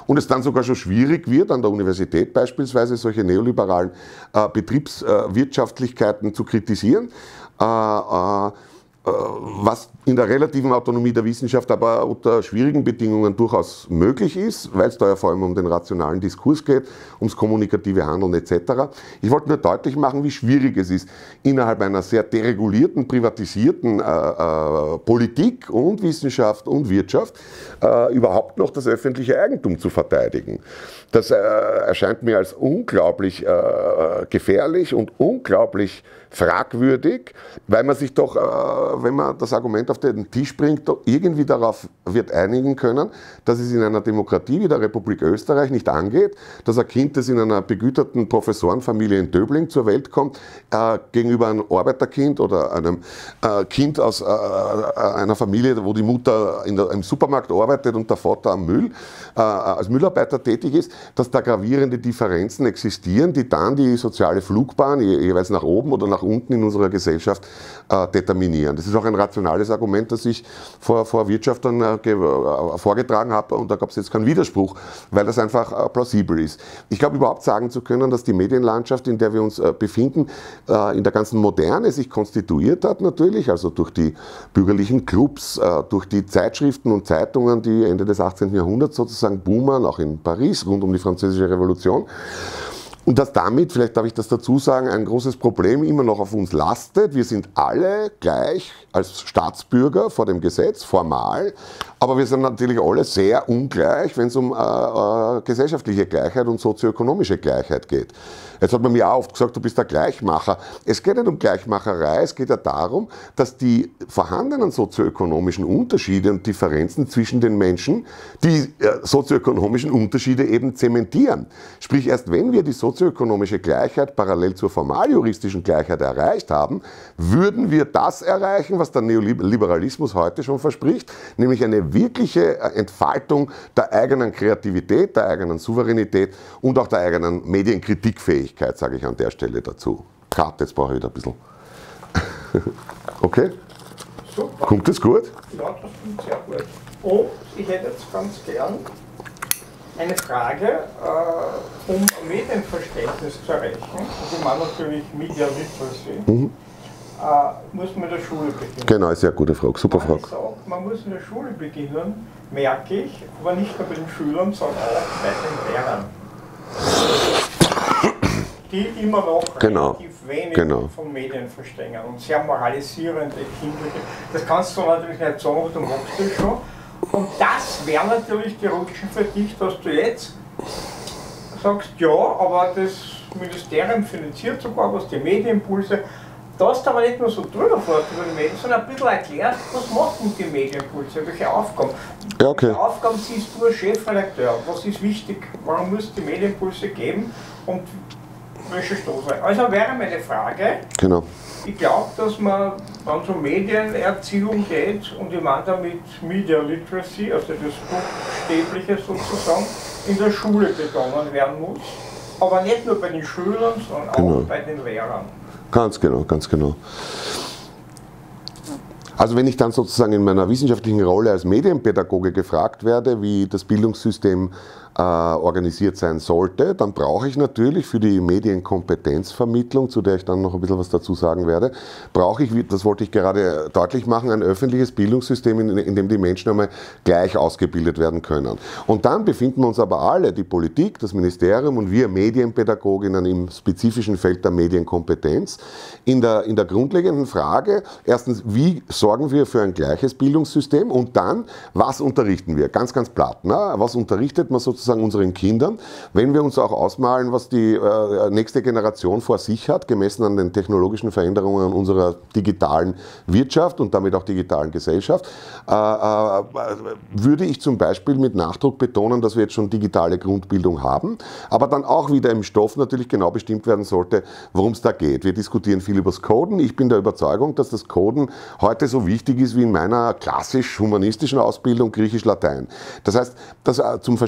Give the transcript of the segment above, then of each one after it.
und es dann sogar schon schwierig wird, an der Universität beispielsweise solche neoliberalen Betriebswirtschaftlichkeiten zu kritisieren, was in der relativen Autonomie der Wissenschaft aber unter schwierigen Bedingungen durchaus möglich ist, weil es da ja vor allem um den rationalen Diskurs geht, ums kommunikative Handeln etc. Ich wollte nur deutlich machen, wie schwierig es ist, innerhalb einer sehr deregulierten, privatisierten Politik und Wissenschaft und Wirtschaft überhaupt noch das öffentliche Eigentum zu verteidigen. Das erscheint mir als unglaublich gefährlich und unglaublich fragwürdig, weil man sich doch, wenn man das Argument auf den Tisch bringt, doch irgendwie darauf wird einigen können, dass es in einer Demokratie wie der Republik Österreich nicht angeht, dass ein Kind, das in einer begüterten Professorenfamilie in Döbling zur Welt kommt, gegenüber einem Arbeiterkind oder einem Kind aus einer Familie, wo die Mutter im Supermarkt arbeitet und der Vater am Müll, als Müllarbeiter tätig ist, dass da gravierende Differenzen existieren, die dann die soziale Flugbahn jeweils nach oben oder nach unten in unserer Gesellschaft determinieren. Das ist auch ein rationales Argument, das ich vor Wirtschaftern vorgetragen habe, und da gab es jetzt keinen Widerspruch, weil das einfach plausibel ist. Ich glaube überhaupt sagen zu können, dass die Medienlandschaft, in der wir uns befinden, in der ganzen Moderne sich konstituiert hat natürlich, also durch die bürgerlichen Clubs, durch die Zeitschriften und Zeitungen, die Ende des 18. Jahrhunderts sozusagen boomen, auch in Paris rund um die Französische Revolution. Und dass damit, vielleicht darf ich das dazu sagen, ein großes Problem immer noch auf uns lastet. Wir sind alle gleich als Staatsbürger vor dem Gesetz, formal, aber wir sind natürlich alle sehr ungleich, wenn es um gesellschaftliche Gleichheit und sozioökonomische Gleichheit geht. Jetzt hat man mir auch oft gesagt, du bist der Gleichmacher. Es geht nicht um Gleichmacherei, es geht ja darum, dass die vorhandenen sozioökonomischen Unterschiede und Differenzen zwischen den Menschen die sozioökonomischen Unterschiede eben zementieren. Sprich, erst wenn wir die sozioökonomische Gleichheit parallel zur formaljuristischen Gleichheit erreicht haben, würden wir das erreichen, was der Neoliberalismus heute schon verspricht, nämlich eine wirkliche Entfaltung der eigenen Kreativität, der eigenen Souveränität und auch der eigenen Medienkritikfähigkeit, sage ich an der Stelle dazu. Cut, jetzt brauche ich wieder ein bisschen. Okay? Super. Kommt das gut? Ja, das kommt sehr gut. Und ich hätte jetzt ganz gern eine Frage, um Medienverständnis zu erreichen. Ich meine natürlich Media Literacy. Muss man in der Schule beginnen. Genau, sehr gute Frage, super Frage. Man muss in der Schule beginnen, merke ich, aber nicht nur bei den Schülern, sondern auch bei den Lehrern. Die immer noch relativ wenig von Medien verstehen und sehr moralisierende, kindliche. Das kannst du natürlich nicht sagen, aber du machst das schon. Und das wäre natürlich die Rutschen für dich, dass du jetzt sagst, ja, aber das Ministerium finanziert sogar was, die Medienimpulse. Da hast du aber nicht nur so drüber fährt über die Medien, sondern ein bisschen erklärt, was machen die Medienimpulse, welche Aufgaben. Ja, okay. Welche Aufgaben siehst du als Chefredakteur? Was ist wichtig? Warum muss es die Medienimpulse geben? Und welche Stoße? Also wäre meine Frage, ich glaube, dass man, wenn es um Medienerziehung geht, und ich meine damit Media Literacy, also das Buchstäbliche sozusagen, in der Schule begonnen werden muss. Aber nicht nur bei den Schülern, sondern auch bei den Lehrern. Ganz genau, ganz genau. Also wenn ich dann sozusagen in meiner wissenschaftlichen Rolle als Medienpädagoge gefragt werde, wie das Bildungssystem organisiert sein sollte, dann brauche ich natürlich für die Medienkompetenzvermittlung, zu der ich dann noch ein bisschen was dazu sagen werde, brauche ich, das wollte ich gerade deutlich machen, ein öffentliches Bildungssystem, in dem die Menschen einmal gleich ausgebildet werden können. Und dann befinden wir uns aber alle, die Politik, das Ministerium und wir Medienpädagoginnen im spezifischen Feld der Medienkompetenz, in der grundlegenden Frage, erstens, wie sorgen wir für ein gleiches Bildungssystem und dann, was unterrichten wir? Ganz, ganz platt. Was unterrichtet man sozusagen unseren Kindern, wenn wir uns auch ausmalen, was die nächste Generation vor sich hat, gemessen an den technologischen Veränderungen unserer digitalen Wirtschaft und damit auch digitalen Gesellschaft, würde ich zum Beispiel mit Nachdruck betonen, dass wir jetzt schon digitale Grundbildung haben, aber dann auch wieder im Stoff natürlich genau bestimmt werden sollte, worum es da geht. Wir diskutieren viel über das Coden. Ich bin der Überzeugung, dass das Coden heute so wichtig ist wie in meiner klassisch-humanistischen Ausbildung Griechisch-Latein. Das heißt, dass zum Verständnis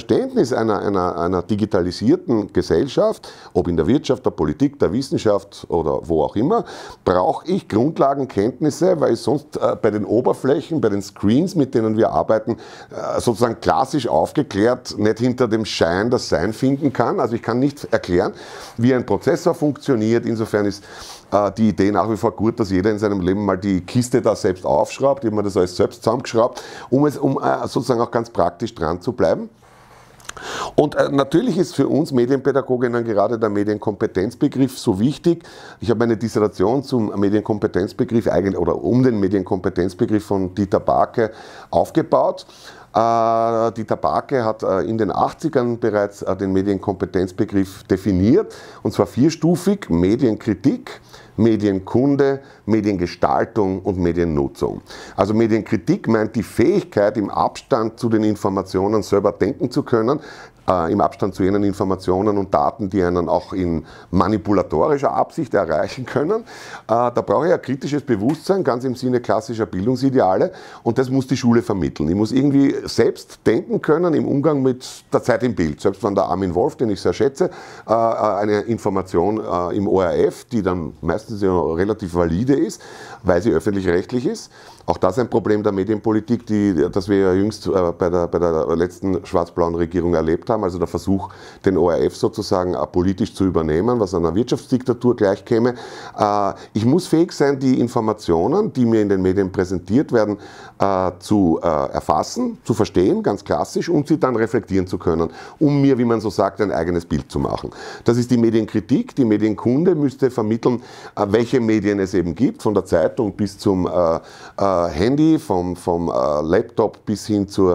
Verständnis einer digitalisierten Gesellschaft, ob in der Wirtschaft, der Politik, der Wissenschaft oder wo auch immer, brauche ich Grundlagenkenntnisse, weil ich sonst bei den Oberflächen, bei den Screens, mit denen wir arbeiten, sozusagen klassisch aufgeklärt nicht hinter dem Schein das Sein finden kann. Also ich kann nicht erklären, wie ein Prozessor funktioniert. Insofern ist die Idee nach wie vor gut, dass jeder in seinem Leben mal die Kiste da selbst aufschraubt, wie man das alles selbst zusammengeschraubt, um sozusagen auch ganz praktisch dran zu bleiben. Und natürlich ist für uns Medienpädagoginnen gerade der Medienkompetenzbegriff so wichtig. Ich habe eine Dissertation zum Medienkompetenzbegriff oder um den Medienkompetenzbegriff von Dieter Barke aufgebaut. Dieter Barke hat in den 80ern bereits den Medienkompetenzbegriff definiert, und zwar vierstufig: Medienkritik, Medienkunde, Mediengestaltung und Mediennutzung. Also Medienkritik meint die Fähigkeit, im Abstand zu den Informationen selber denken zu können, im Abstand zu jenen Informationen und Daten, die einen auch in manipulatorischer Absicht erreichen können. Da brauche ich ein kritisches Bewusstsein, ganz im Sinne klassischer Bildungsideale, und das muss die Schule vermitteln. Ich muss irgendwie selbst denken können im Umgang mit der Zeit im Bild. Selbst wenn der Armin Wolf, den ich sehr schätze, eine Information im ORF, die dann meistens ja relativ valide ist, weil sie öffentlich-rechtlich ist. Auch das ein Problem der Medienpolitik, das wir ja jüngst bei der letzten schwarz-blauen Regierung erlebt haben, also der Versuch, den ORF sozusagen politisch zu übernehmen, was einer Wirtschaftsdiktatur gleichkäme. Ich muss fähig sein, die Informationen, die mir in den Medien präsentiert werden, zu erfassen, zu verstehen, ganz klassisch, und sie dann reflektieren zu können, um mir, wie man so sagt, ein eigenes Bild zu machen. Das ist die Medienkritik. Die Medienkunde müsste vermitteln, welche Medien es eben gibt, von der Zeitung bis zum Handy, vom Laptop bis hin zum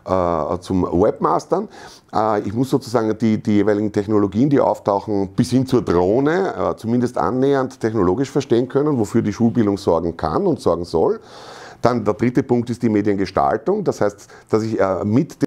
Webmastern. Ich muss sozusagen die jeweiligen Technologien, die auftauchen, bis hin zur Drohne, zumindest annähernd technologisch verstehen können, wofür die Schulbildung sorgen kann und sorgen soll. Dann der dritte Punkt ist die Mediengestaltung. Das heißt, dass ich mit